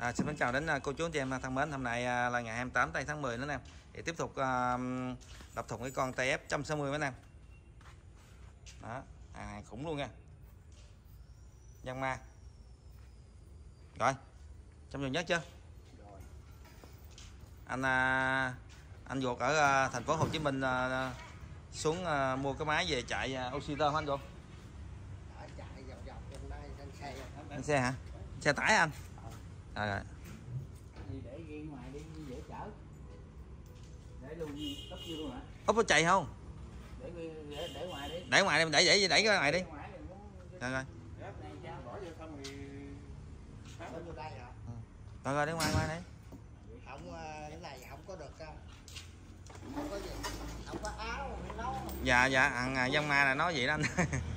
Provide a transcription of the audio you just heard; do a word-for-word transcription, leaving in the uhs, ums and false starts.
À, xin mến chào đến cô chú anh chị em thân mến. Hôm nay là ngày hai mươi tám tháng mười nữa nè. Thì tiếp tục uh, đập thùng cái con T F một trăm sáu mươi mấy nè. Đó, hàng khủng luôn nha. Giăng ma. Rồi. Trong trường nhất chưa? Rồi. Anh uh, anh ruột ở uh, thành phố Hồ Chí Minh uh, xuống uh, mua cái máy về chạy uh, oxyter hả anh ruột? Chạy vòng vòng trong đây trên xe. Trên xe hả? Xe tải anh? Rồi rồi. Đi để ghi ngoài đi dễ chở. Để luôn tấp vô luôn hả? Úp nó chạy không? Để để, để ngoài đi. Để ngoài đi, đẩy đẩy đẩy cái ngoài đi. Rồi rồi. Bỏ vô xong thì vô đây hả? Rồi rồi, để ngoài ngoài đi. Không, cái này không có được không có gì, không có áo không nấu. Dạ dạ, thằng Giăng Ma là nói vậy đó anh.